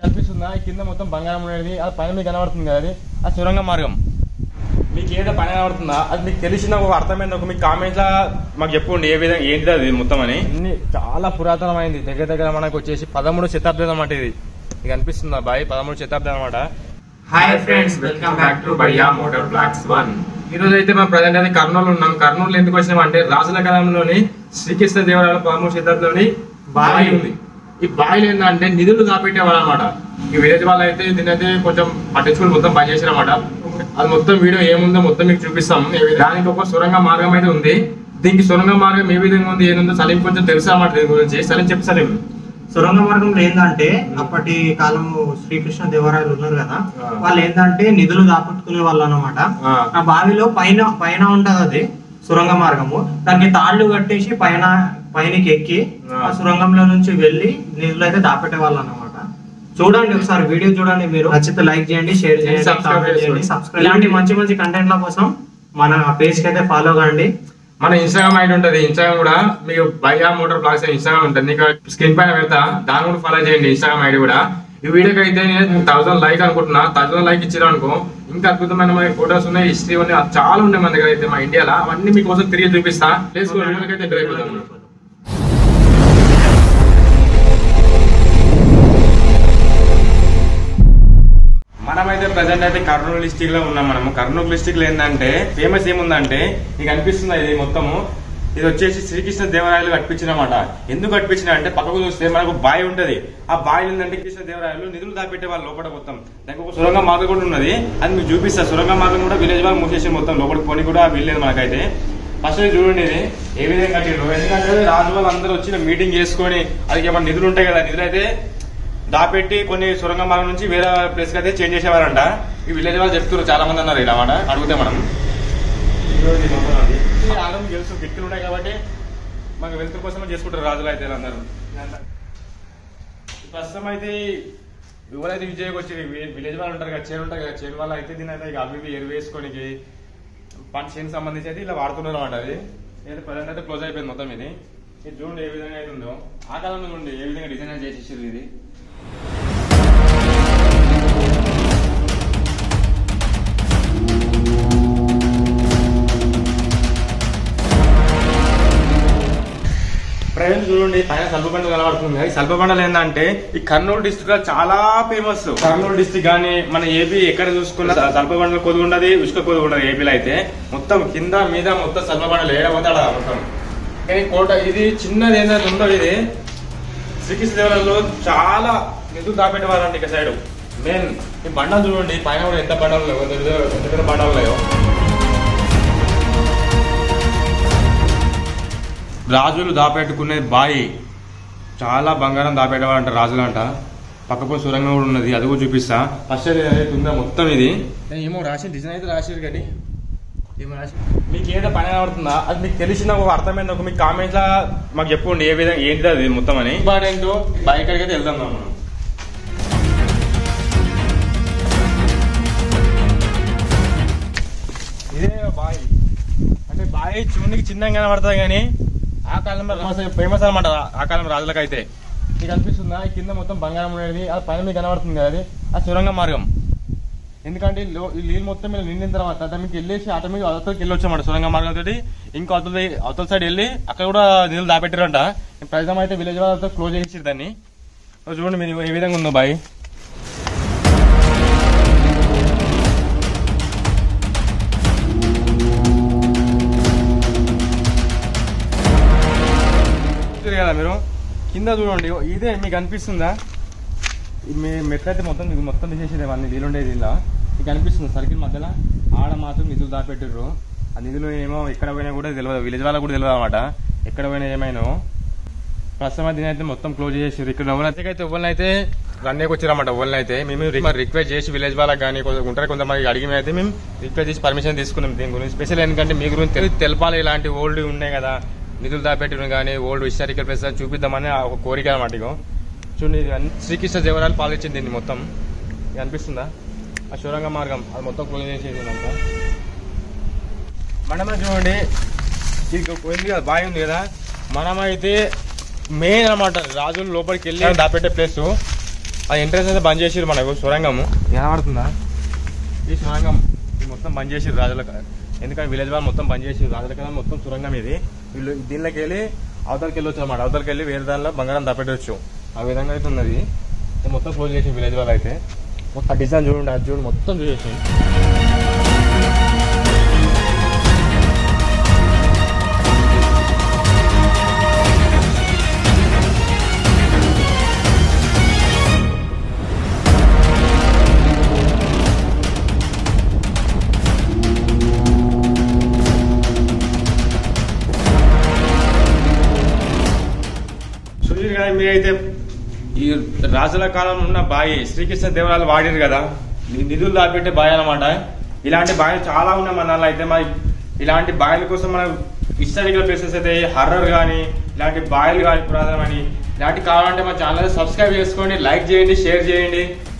కనిపిస్తుందా కింద మొత్తం బంగారం ఉండేది అది పైన మీకు కనబడుతుంది కదా అది ఆ సొరంగ మార్గం మీకు ఏదో పైన కనబడుతుందా అది మీకు తెలిసిన ఒక అర్థమైంది ఒక మీకు కామెంట్ లా మాకు చెప్పండి ఏ విధంగా ఏంటిది అది మొత్తం అని చాలా పురాతనమైంది దగ్గర దగ్గర మనకు వచ్చేసి 13వ శతాబ్దం అన్నమాట ఇది మీకు అనిపిస్తుందా బాయ్ 13వ శతాబ్దం అన్నమాట hi friends welcome back to బయ్యా మోటార్ బ్లాగ్స్ 1 ఈ రోజు అయితే మనం ప్రజెంట్ అయితే కర్నూలు ఉన్నాం కర్నూలు ఎందుకు వచ్చినాం అంటే రాజుల కాలంలోని శ్రీకృష్ణ దేవరాయల 13వ శతాబ్దంలోని బావి ఉంది ఈ బావిలో ఏంటంటే నిధులు దాపెట్టేవాళ్ళు అనమాట ఈ విలేజ్ వాళ్ళు అయితే దీని అయితే కొంచెం పట్టించుకుని మొత్తం పని చేశారన్నమాట అది మొత్తం వీడియో ఏముందో మొత్తం మీకు చూపిస్తాం దానికి ఒక సొరంగ మార్గం అయితే ఉంది దీనికి సొరంగ మార్గం ఏ విధంగా ఉంది ఏముందో సలీం కొంచెం తెలుసు అన్నమాట దీని గురించి సలీం చెప్పి సలీం సొరంగ మార్గంలో ఏంటంటే అప్పటి కాలము శ్రీకృష్ణ దేవరాయలు ఉన్నారు కదా వాళ్ళు ఏంటంటే నిధులు దాపెట్టుకునే వాళ్ళు అనమాట ఆ బావిలో పైన ఉంటది అది సొరంగ మార్గము దానికి తాళ్లు కట్టేసి పైనకి ఎక్కి ఆ సొరంగంలో నుంచి వెళ్ళి నిధులు అయితే దాపెట్టే వాళ్ళు అన్నమాట చూడండి ఒకసారి వీడియో చూడండి మీరు నచ్చితే లైక్ చేయండి షేర్ చేయండి సబ్స్క్రైబ్ ఇలాంటి మంచి మంచి కంటెంట్ల కోసం మన పేజ్ కి అయితే ఫాలో కండి మన ఇన్స్టాగ్రామ్ ఐడి ఉంటుంది ఇన్స్టాగ్రామ్ కూడా మీకు బయ్యా మోటార్ బ్లాగ్స్ ఇన్స్టాగ్రామ్ ఉంటుంది నీకు స్క్రీన్ పైన పెడతా దాన్ని కూడా ఫాలో చేయండి ఇన్స్టాగ్రామ్ ఐడి కూడా ఈ వీడియోకి అయితే నేను 1000 లైక్ అనుకుంటున్నా 1000 లైక్ ఇచ్చారు అనుకో ఇంకా అద్భుతమైన మన ఫోటోస్ ఉన్నాయి హిస్టరీ ఉన్నాయి చాలా ఉన్నాయి మన దగ్గర అయితే మా ఇండియాలో అవన్నీ మీకోసం తిరిగి చూపిస్తా మనమైతే ప్రజెంట్ అయితే కర్నూలు డిస్టిక్ లో ఉన్నాం మనము కర్నూలు డిస్టిక్ లో ఏంటంటే ఫేమస్ ఏముందంటే మీకు అనిపిస్తుంది ఇది మొత్తము ఇది వచ్చేసి శ్రీకృష్ణ దేవరాయలు కట్టించినమాట ఎందుకు కట్టించిన అంటే పక్కకు చూస్తే మనకు బావి ఉంటది ఆ బావి ఏంటంటే కృష్ణ దేవరాయలు నిధులు దాపెట్టే వాళ్ళు లోపల మొత్తం దానికి ఒక సొరంగ మార్గం కూడా ఉన్నది అది మీకు చూపిస్తా సొరంగ మార్గం కూడా విలేజ్ వాళ్ళు మూసేసి మొత్తం లోపలికి కొని కూడా వెళ్ళలేదు మనకైతే ఫస్ట్ చూడండి ఇది ఏ విధంగా కట్టిండ్రు ఎందుకంటే రాజు వాళ్ళు అందరూ వచ్చి మీటింగ్ చేసుకొని అది ఏమన్నా నిధులు ఉంటాయి కదా నిధులు అయితే దాపెట్టి కొన్ని సొరంగ మార్గం నుంచి వేరే ప్లేస్ కి అయితే చేంజ్ చేసేవారంట ఈ విలేజ్ వాళ్ళు చెప్తున్నారు చాలా మంది అన్నారు ఇలా మాట అడిగితే మనం ఆలం తెలుసు కిటికీలు ఉన్నాయి కాబట్టి మనకు వెలుతురు కోసమే చేసుకుంటారు రాజులు అయితే అందరూ ప్రస్తుతం అయితే ఎవరైతే విజయకు వచ్చి విలేజ్ వాళ్ళు ఉంటారు కదా చేను ఉంటారు కదా చేను వాళ్ళు అయితే దీని అయితే అవి ఎరువు వేసుకోనికి పంట చేనుకి సంబంధించి అయితే ఇలా వాడుతున్నారు అనమాట అది అయితే ప్రజెంట్ అయితే క్లోజ్ అయిపోయింది మొత్తం ఇది చూడండి ఏ విధంగా అయితే ఉందో ఆ కాలంలో చూడండి ఏ విధంగా డిజైన్ చేసేసారు ఇది ప్రజెంట్ చూడండి పైన సల్పబండలు కనబడుతుంది సల్పబండలు ఏంటంటే ఈ కర్నూలు డిస్ట్రిక్ట్ లో చాలా ఫేమస్ కర్నూలు డిస్ట్రిక్ట్ గానీ మన ఏపీ ఎక్కడ చూసుకున్నా సల్పబండలు కొద్ది ఉండదు ఉసుక కొద్ది ఉండదు ఏపీలో అయితే మొత్తం కింద మీద మొత్తం సల్పబండలు ఏడబోతాడు మొత్తం కానీ కోట ఇది చిన్నది ఏంటంటే ఉందో ఇది శ్రీకృష్ణ దేవరాయలు చాలా నిధులు దాపెట్టేవారండి ఇక సైడ్ మెయిన్ ఈ బండలు చూడండి పైన కూడా ఎంత బండలు లేవు ఎంత బండలు లేవు రాజులు దాపెట్టుకునే బాయి చాలా బంగారం దాపెట్టేవారంట రాజులు అంట పక్కకు సొరంగం కూడా ఉన్నది అది కూడా చూపిస్తా ఫస్ట్ ఉందా మొత్తం ఇది ఏమో రాసి డిజైన్ అయితే రాసారు కానీ ఏమో రాసి మీకు ఏదో పని కనబడుతుందా అది మీకు తెలిసిన ఒక అర్థమైంది ఒక మీకు కామెంట్ లా మాకు చెప్పండి ఏ విధంగా ఏంటిది అది మొత్తం అని ఇంపార్టెంట్ బాయి కాడికి అయితే వెళ్దాం మనం ఇదే బాయి అంటే బాయి చూనికి చిన్నగా కనబడుతుంది కానీ ఆ కాలంలో ఫేమస్ అనమాట ఆ కాలం రాజులకు అయితే మీకు అనిపిస్తుందా కింద మొత్తం బంగారం ఉండేది అది పైన మీకు కనబడుతుంది కదా అది ఆ సొరంగ మార్గం ఎందుకంటే ఈ నీళ్ళు మొత్తం మీద నిండిన తర్వాత దానికి వెళ్ళేసి ఆటోమేటిక్ అవతలకి వెళ్ళొచ్చు అన్నమాట సొరంగ మార్గం తోటి ఇంకా అవతల సైడ్ వెళ్ళి అక్కడ కూడా నీళ్ళు దాపెట్టారంట ప్రజెంట్ అయితే విలేజ్ వాళ్ళతో క్లోజ్ చేసి దాన్ని చూడండి మీరు ఏ విధంగా ఉందో బాయ్ కదా మీరు కింద చూడండి ఇదే మీకు అనిపిస్తుందా మెట్లయితే మొత్తం మీకు మొత్తం తీసేసేది అన్ని నీళ్ళు ఉండేది ఇలా మీకు అనిపిస్తుంది సర్కిల్ మధ్యలో ఆడ మాత్రం నిధులు దాపెట్టారు ఆ నిధులు ఏమో ఎక్కడ పోయినా కూడా తెలియదు విలేజ్ వాళ్ళకి కూడా తెలియదు అనమాట ఎక్కడ పోయినా ఏమైనా ప్రస్తుతం దీని అయితే మొత్తం క్లోజ్ చేసారు ఇక్కడ ఎవరైతే ఎవరినైతే రన్నేకి వచ్చారన్నమాట ఎవరిని అయితే మేము రిక్వెస్ట్ చేసి విలేజ్ వాళ్ళకి కానీ ఉంటారు కొంతమంది అడిగి అయితే మేము రిక్వెస్ట్ చేసి పర్మిషన్ తీసుకున్నాం దీని గురించి స్పెషల్ ఎందుకంటే మీ గురించి తెలపాలి ఇలాంటి ఓల్డ్ ఉన్నాయి కదా నిధులు దాపెట్టడం కానీ ఓల్డ్ హిస్టారికల్ ప్లేస్ చూపిద్దామని ఒక కోరిక అనమాట ఇగో చూడండి శ్రీకృష్ణ దేవరాయలు పాలించింది దీన్ని మొత్తం అనిపిస్తుందా ఆ సొరంగ మార్గం అది మొత్తం క్లోజ్ చేసేదంతా మనమే చూడండి ఇది పోయింది కదా బావి ఉంది కదా మనమైతే మెయిన్ అనమాట రాజులు లోపలికి వెళ్ళి దాపెట్టే ప్లేస్ ఆ ఎంట్రెన్స్ అయితే బంద్ చేసిర్రు మనకు సొరంగము కనబడుతుందా ఈ సొరంగం ఇది మొత్తం బంద్ చేసిర్రు రాజుల ఎందుకంటే విలేజ్ వాళ్ళు మొత్తం బంద్ చేసిర్రు రాజుల కదా మొత్తం సొరంగం ఇది వీళ్ళు దీనిలోకి వెళ్ళి అవతలకి వెళ్ళొచ్చు అనమాట అవతలకి వెళ్ళి వేరే దానిలో బంగారం దాపెట్టవచ్చు ఆ విధంగా అయితే ఉన్నది మొత్తం క్లోజ్ చేసి విలేజ్ వాళ్ళు అయితే మొత్తం డిజైన్ చూడండి అది చూడండి మొత్తం చూసేసి మీరైతే ఈ రాజుల కాలం ఉన్న బావి శ్రీకృష్ణ దేవరాయలు వాడిరు కదా నిధులు దాపెట్టే బావి అనమాట ఇలాంటి బావిలు చాలా ఉన్నాయి మన అయితే మరి ఇలాంటి బావిల కోసం మనం హిస్టారికల్ ప్లేసెస్ అయితే హర్రర్ కానీ ఇలాంటి బావిలు కానీ పురాతనం అని ఇలాంటి కావాలంటే మా ఛానల్ సబ్స్క్రైబ్ చేసుకోండి లైక్ చేయండి షేర్ చేయండి